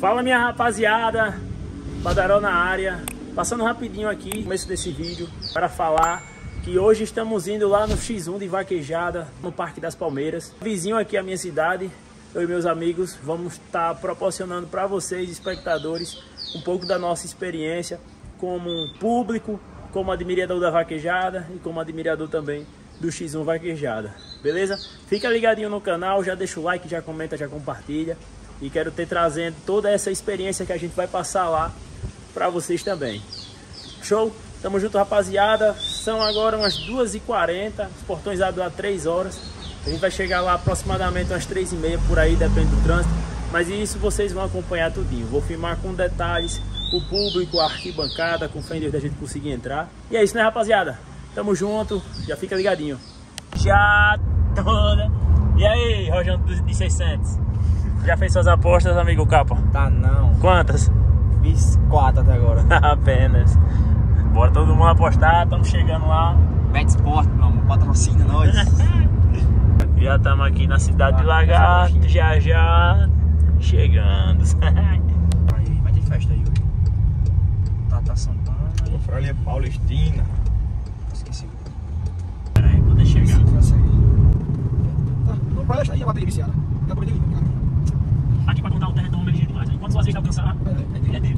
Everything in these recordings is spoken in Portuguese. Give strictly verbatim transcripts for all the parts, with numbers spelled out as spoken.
Fala, minha rapaziada, Badaró na área, passando rapidinho aqui no começo desse vídeo para falar que hoje estamos indo lá no X um de vaquejada no Parque das Palmeiras, vizinho aqui à minha cidade. Eu e meus amigos vamos estar proporcionando para vocês, espectadores, um pouco da nossa experiência como público, como admirador da vaquejada e como admirador também do X um Vaquejada, beleza? Fica ligadinho no canal, já deixa o like, já comenta, já compartilha. E quero ter trazendo toda essa experiência que a gente vai passar lá para vocês também. Show? Tamo junto, rapaziada. São agora umas duas e quarenta, os portões abrem às três horas. A gente vai chegar lá aproximadamente umas três e meia por aí, depende do trânsito. Mas isso vocês vão acompanhar tudinho. Vou filmar com detalhes o público, a arquibancada, com fé em Deus da gente conseguir entrar. E é isso, né, rapaziada? Tamo junto, já fica ligadinho. Já toda. E aí, Rojão de seiscentos? Já fez suas apostas, amigo Capa? Tá não. Quantas? Fiz quatro até agora. Apenas. Bora todo mundo apostar, estamos chegando lá. Betsport, meu amor, patrocina nós. Já estamos aqui na cidade ah, de Lagarto, já já chegando. Aí, vai ter festa aí hoje. Tata Santana. Confraria Paulistina. Esqueci. Pera aí, poder chegar. Tá, não presta aí a bateria viciada. Já pode ir. Aqui para contar o terreno é emergente demais. Enquanto vocês alcançar, é dele.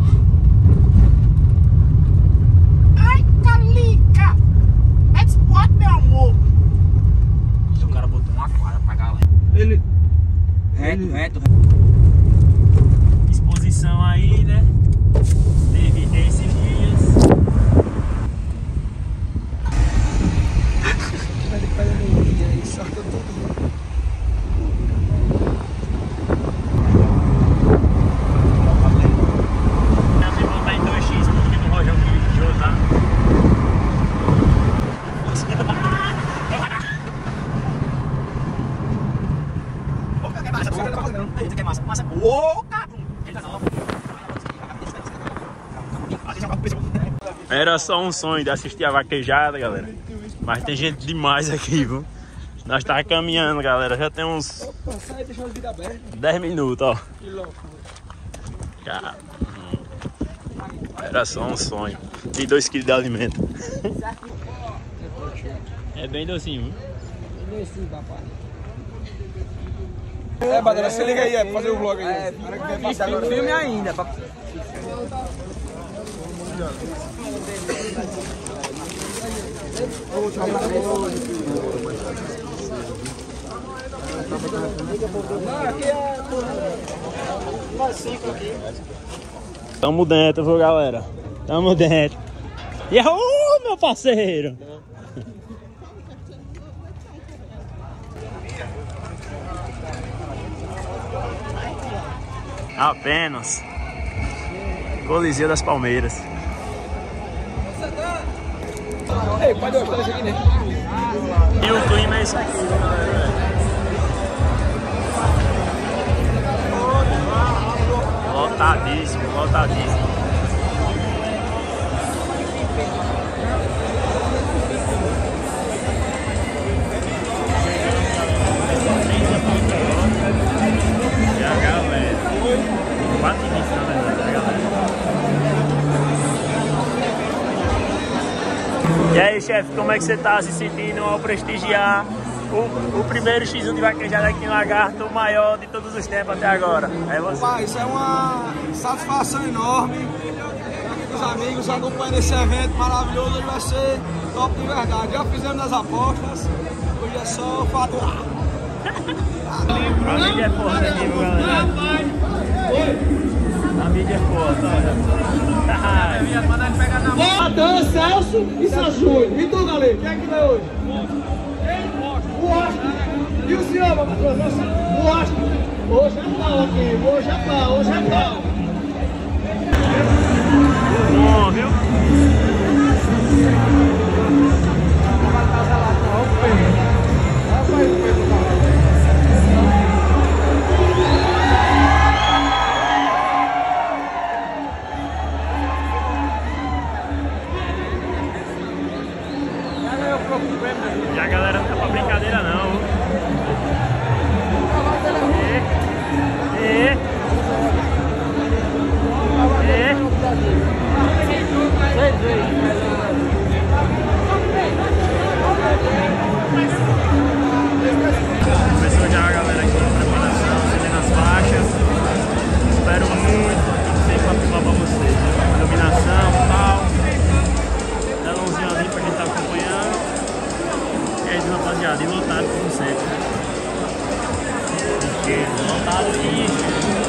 Ai, Calica! Betsport, meu amor! O cara botou uma quadra pra galera. Ele. Reto, ele... reto, Exposição aí, né? Teve esses dias. Ele pega no dia e sorta tudo. Era só um sonho de assistir a vaquejada, galera. Mas tem gente demais aqui, viu? Nós tá caminhando, galera. Já tem uns dez minutos, ó. Cara, era só um sonho. E dois quilos de alimento. É bem docinho, viu? Bem docinho, papai. É, Badana, se liga aí, é pra fazer o vlog aí. É, filme ainda. Pra... Tamo dentro, viu, galera? Tamo dentro. E aí, uh, meu parceiro! Apenas Coliseu das Palmeiras. Ei, pode gostar desse aqui, né? E o clima é isso aqui, galera. Lotadíssimo, lotadíssimo. E a galera, quatro início, na verdade, a galera. E aí, chefe, como é que você tá se sentindo ao prestigiar o, o primeiro X um de vaquejada aqui em Lagarto, o maior de todos os tempos até agora? É você. Pai, isso é uma satisfação enorme. Aqui com os amigos acompanhando esse evento maravilhoso. Hoje vai ser top de verdade. Já fizemos as apostas. Hoje é só faturar. A mídia é forte aqui, viu, galera? A mídia é forte, olha. Natan, Celso e Sanjúlio. E tu, galera? Quem é que vai hoje? O Washington. E o senhor, meu patrão? O Washington. Hoje é pau aqui. Hoje é pau. Hoje é pau. Bom, viu? E a galera não tá pra brincadeira não. E, e, Começou já a galera aqui na preparação, subindo as faixas. Espero muito que seja pra filmar pra vocês. Iluminação e tal. Telãozinho ali pra quem tá acompanhando. E aí, rapaziada, e lotado como sempre. Porque lotado e...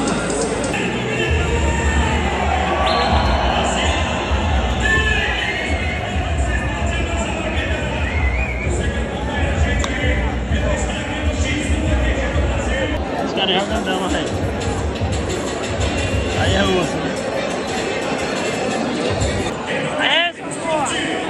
Aí é o grandão, aí. Aí é osso, né? É isso, porra!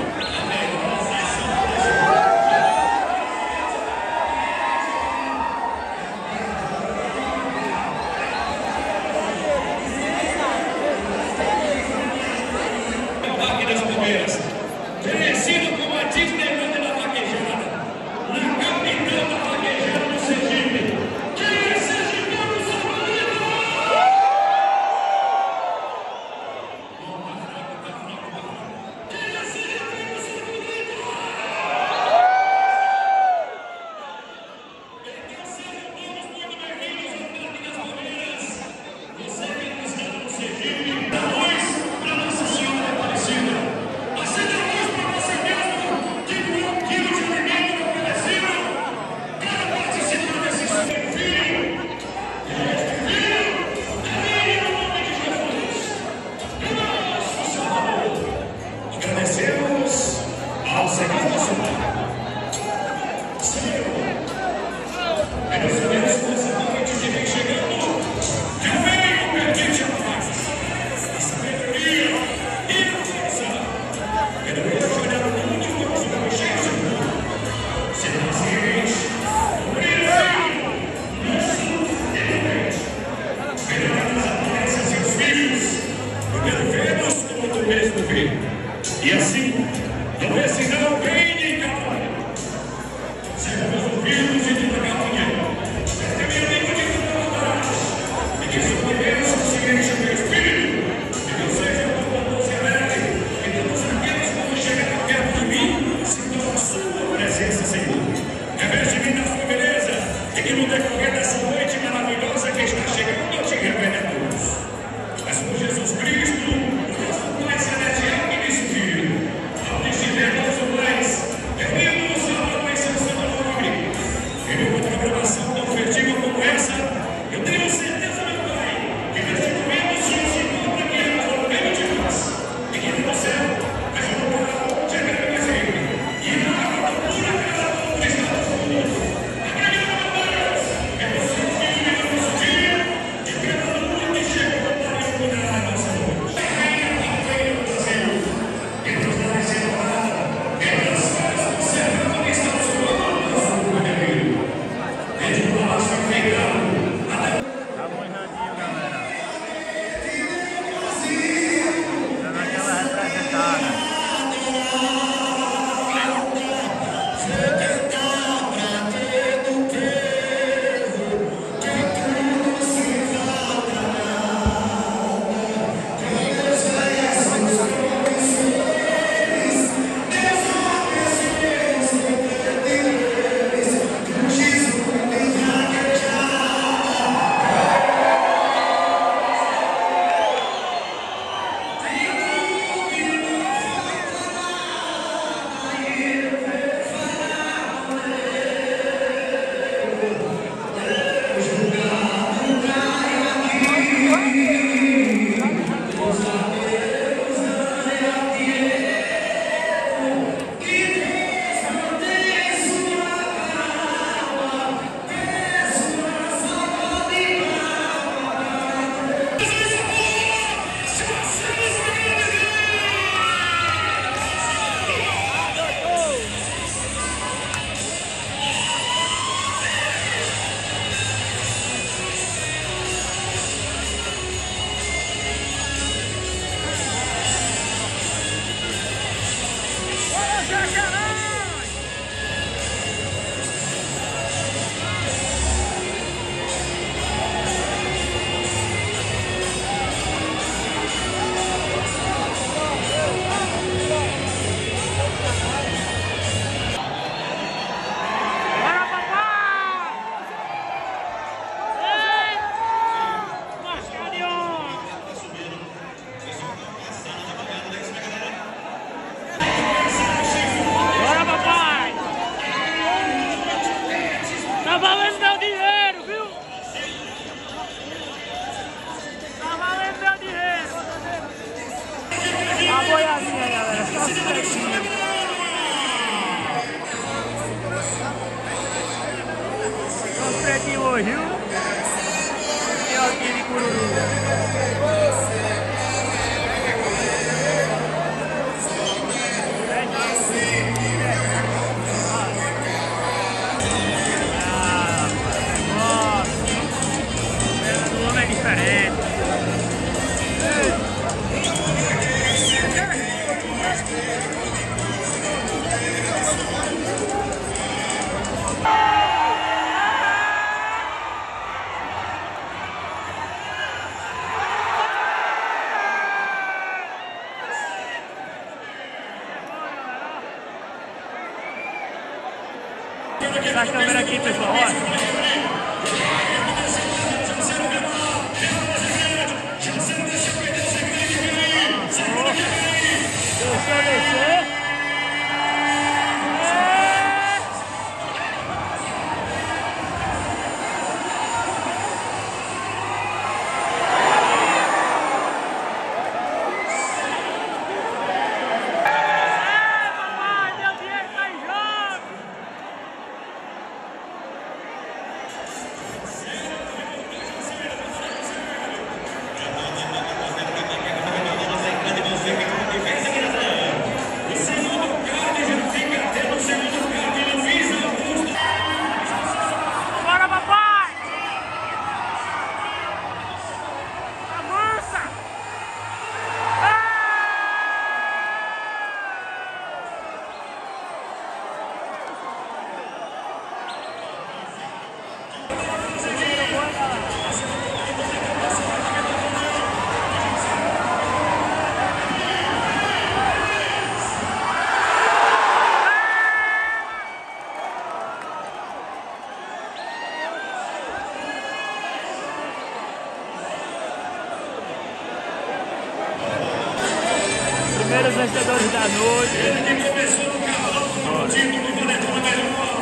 Parque das Palmeiras, conhecido como a Disneyland da Vaquejada, na capital da Vaquejada do Sergipe. Quem é sergipano? dois, viu? E ó, aqui de Cururu. Essa câmera aqui, pessoal, olha. Deixa eu descer. Primeiros vencedores da noite. Ele que começou no carro, o título do Boletom Melhor.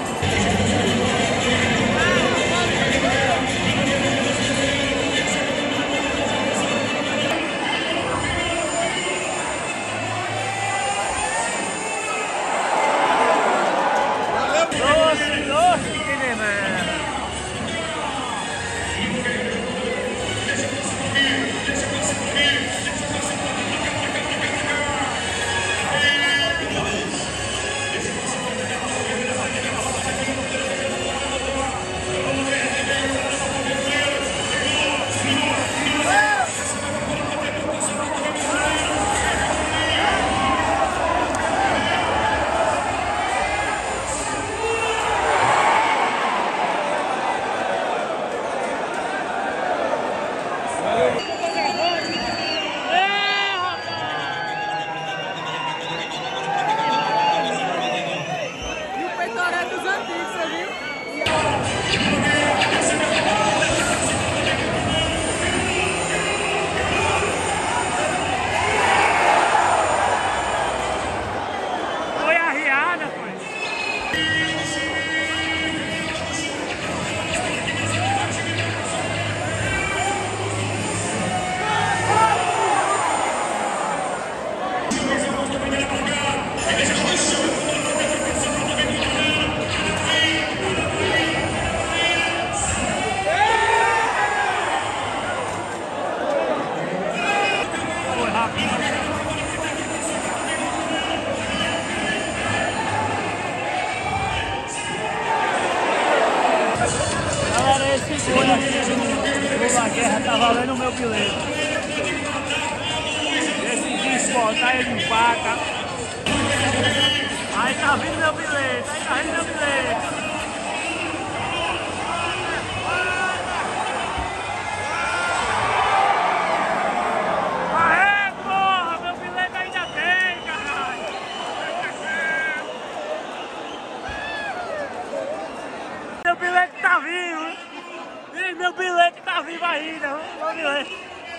Doce, doce, que neném. Deixa eu passar por mim, deixa eu passar por mim, deixa eu passar por mim. Galera, esse gol aqui do La Guerra tá valendo o meu bilhete. Decidi exportar ele em faca. Aí tá vindo meu bilhete, aí tá vindo meu bilhete. Aê, porra, meu bilhete ainda tem, caralho. Meu bilhete tá vivo. E meu bilhete tá vivo ainda, meu bilhete.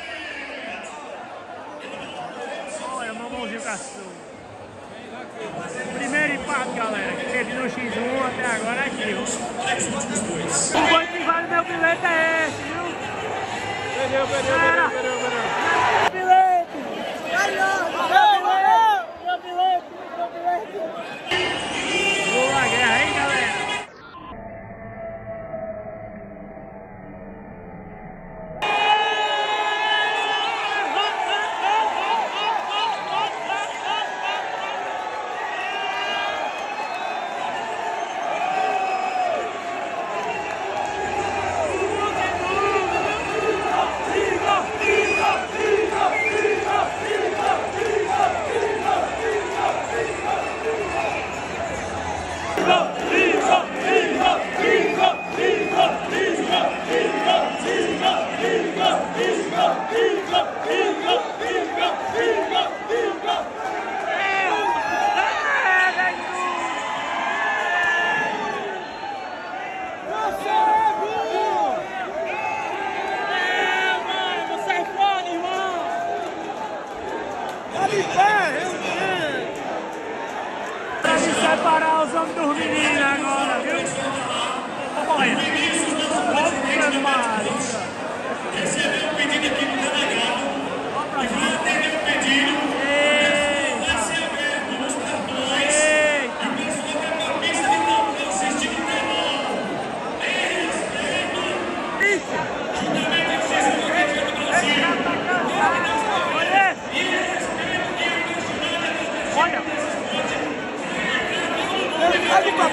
Olha, meu mãozinho caçou. Primeiro empate, galera, que teve no xis um até agora é aqui, ó. O boi que vale meu bilhete é esse, viu? Perdeu, perdeu, perdeu, perdeu, perdeu. Meu bilhete! Meu bilhete! Meu bilhete! Vou lá, guerra, hein, galera?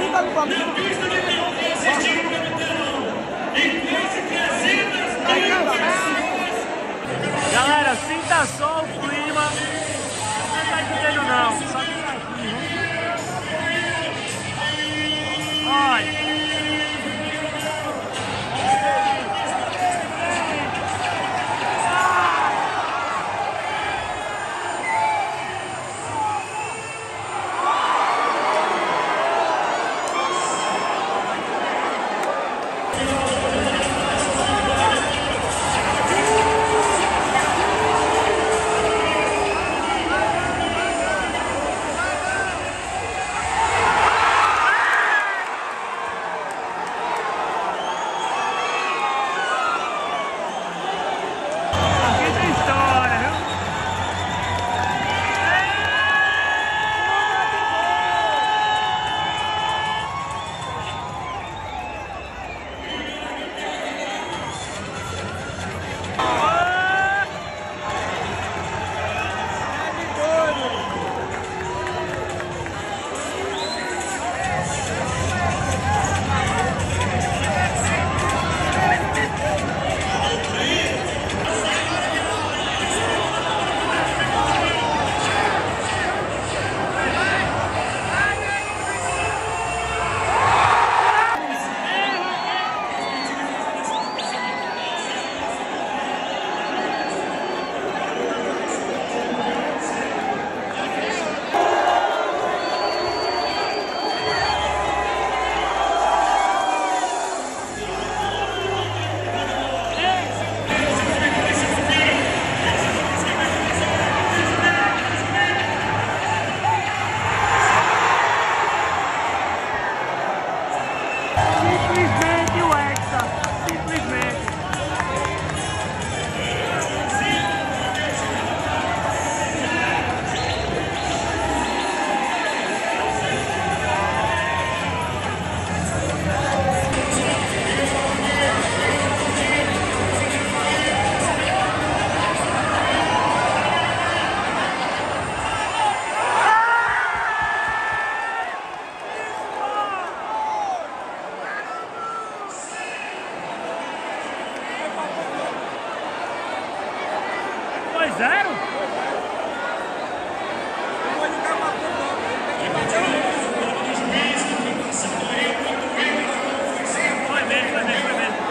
tá no bagulho. Na pista de campo, assistindo pelo telão. Em quase trezentas mil pessoas. Galera, sinta só o clima. Não tá entendendo não, só que tá aqui, viu? Olha. Simplesmente o Hexa, simplesmente. Zero? Foi mesmo, foi mesmo, foi mesmo.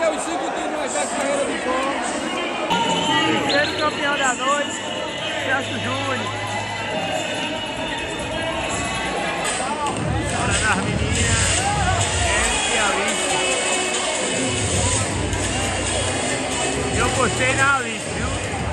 é os cinco títulos da carreira do Pão. Terceiro campeão da noite, Celso Júnior. Hora das meninas, Eric e Alice. Eu gostei da Alice, viu?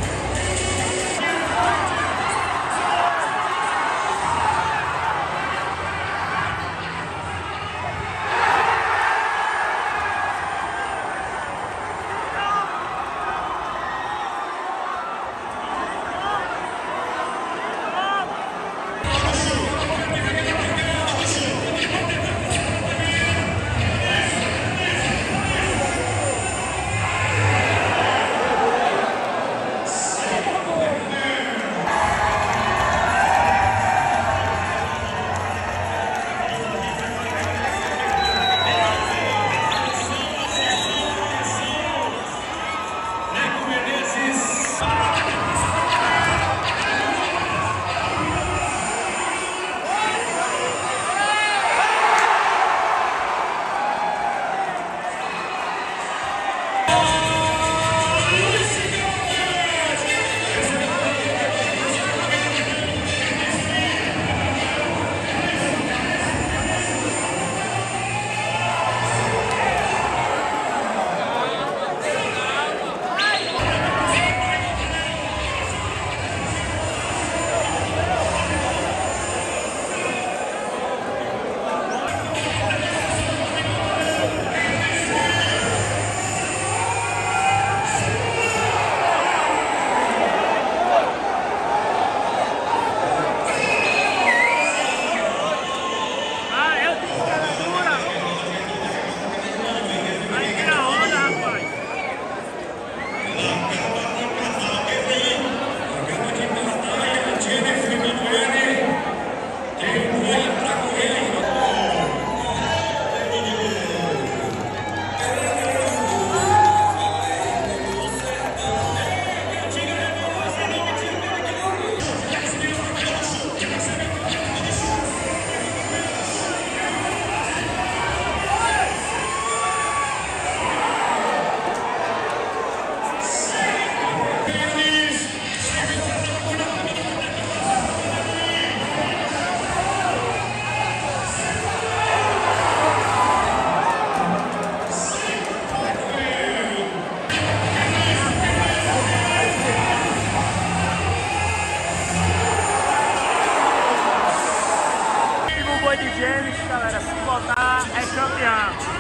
Galera, se botar é campeão.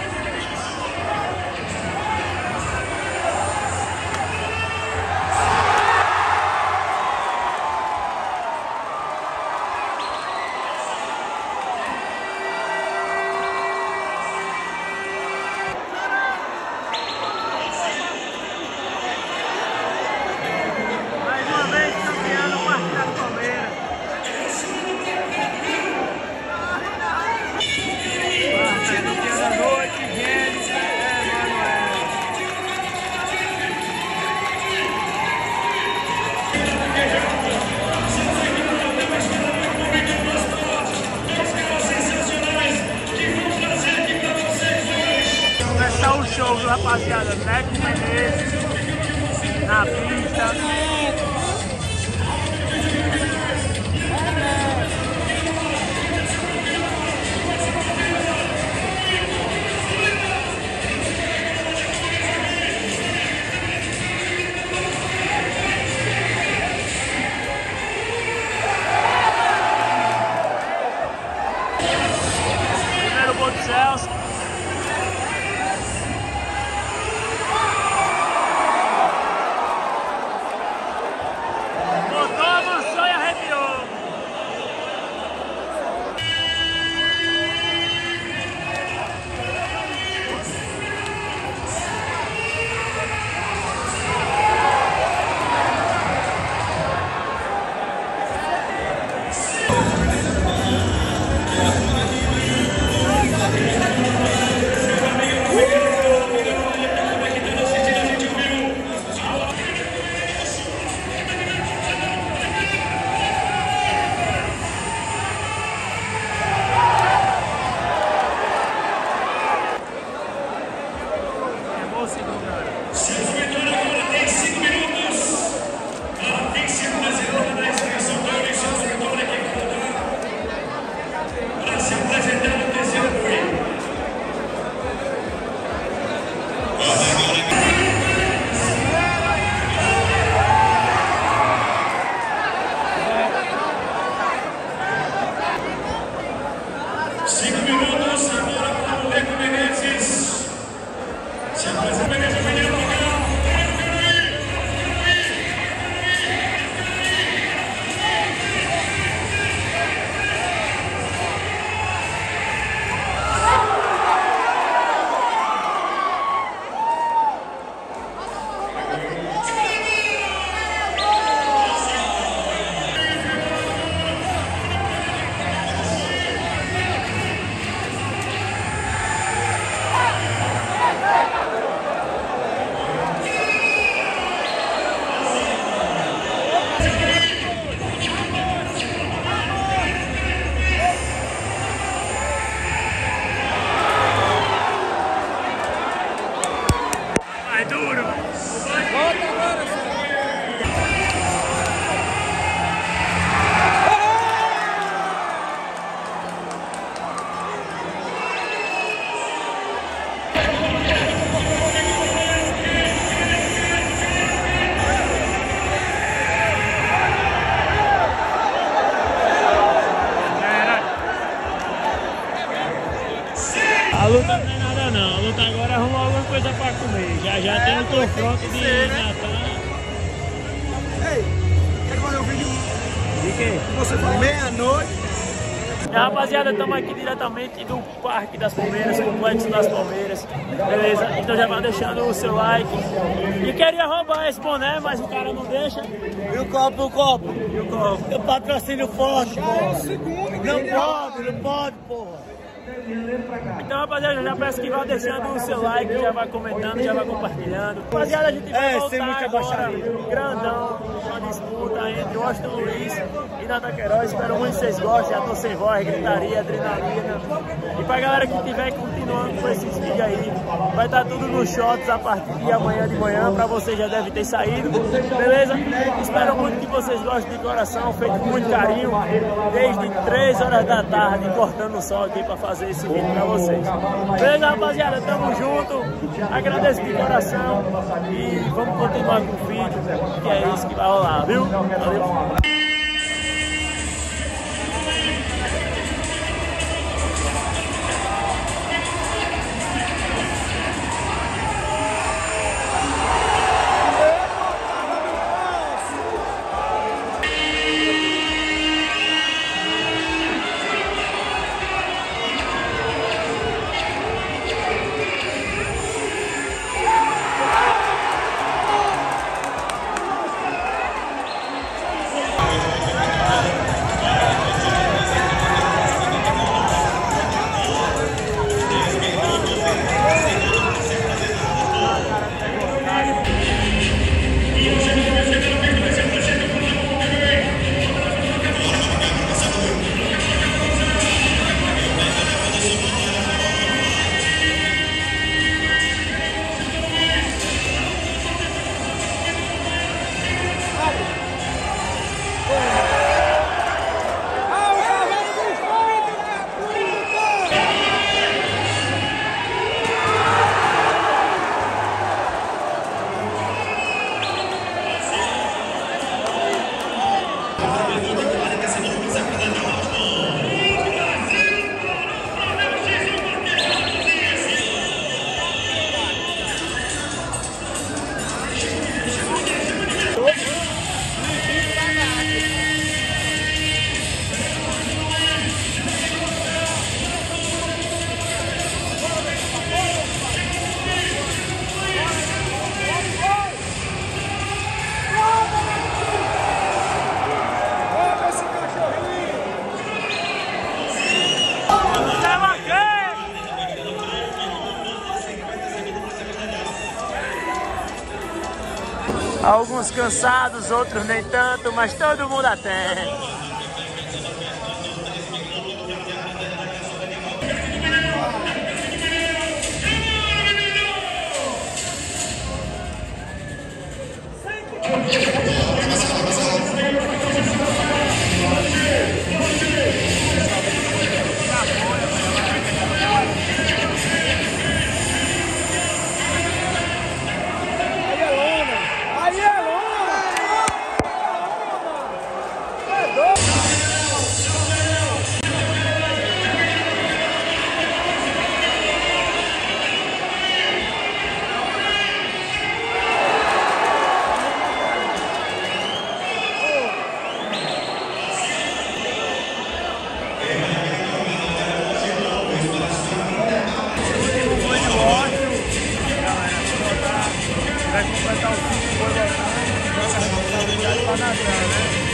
Mais uma vez campeão no Parque das Palmeiras. Começar o show, viu, rapaziada? Neco Menezes na pista. Primeiro gol do Celso. o segundo, galera. Celso Vitória agora tem cinco minutos. Ela tem que se apresentar na inscrição da Eurico Celso Vitória que falta para se apresentar no terceiro treino. Cinco minutos agora para o Leco Menezes. Se apresenta Menezes, menino do carro. Quero ir, Vai duro! A luta não é nada não, a luta agora é arrumar alguma coisa pra comer. Já já é, tem um confronto de ser, né? Natal. Ei, quer fazer um vídeo? De quê? Você foi meia-noite. E, rapaziada, estamos aqui diretamente do Parque das Palmeiras, Complexo das Palmeiras, beleza? Então já vai deixando o seu like. E queria roubar esse boné, mas o cara não deixa. E o copo, o copo? E o copo? Eu patrocínio forte, porra. Não pode, não pode, porra. Então, rapaziada, já peço que vá deixando o seu like, já vai comentando, já vai compartilhando. Rapaziada, a gente vai É, voltar sem muita agora, baixaria. grandão, uma disputa entre Washington Luiz e Natan Queiroz. Espero muito que vocês gostem, já tô sem voz, gritaria, adrenalina. E pra galera que estiver continuando com esses vídeos aí, vai estar tudo nos shots a partir de amanhã de manhã, pra vocês já deve ter saído, beleza? Espero muito que vocês gostem de coração, feito com muito carinho, desde três horas da tarde, cortando o sol aqui pra fazer esse vídeo pra vocês. Beleza, rapaziada? Tamo junto. Agradeço de coração e vamos continuar com o vídeo, que é isso que vai rolar, viu? Valeu. Alguns cansados, outros nem tanto, mas todo mundo atende. vai completar o ciclo, foi voltando, joga a responsabilidade para nadar, né?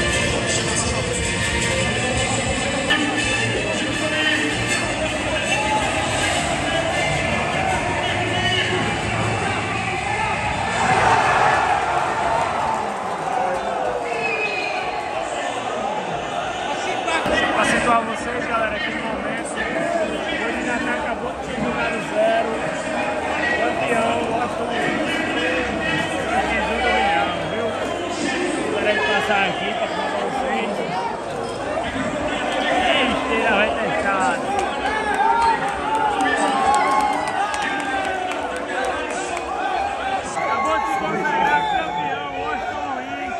Para situar vocês, galera, aqui no momento, o Uninatá acabou de jogar no zero, campeão, Washington aqui junto ao milhão, viu? Agora ele passar aqui para falar para vocês. E esteira vai testar. Acabou de considerar campeão, Washington Luiz.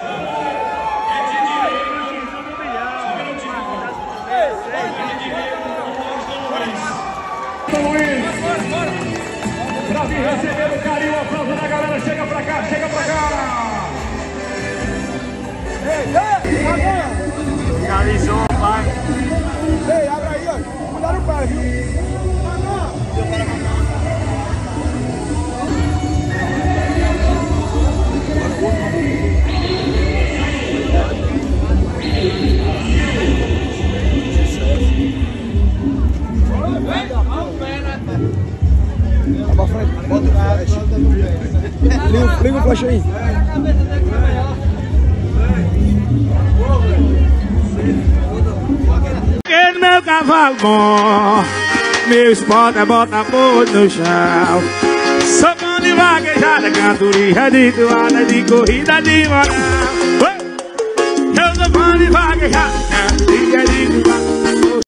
Luiz, pra vir receber o carinho, o aplauso da galera, chega pra cá, chega pra cá! Ei, ei, agora! Finalizou, pai. Ei, abre aí, ó. Cuidado o pé, viu? Pra frente, bota o flash. Liga, liga o flash aí. No meu cavalo bom, meu esporte é botar porra no chão. Sou bom de vaquejada, cantoria de toada, de corrida de moral. Eu sou bom de vaquejada, cantoria de toada.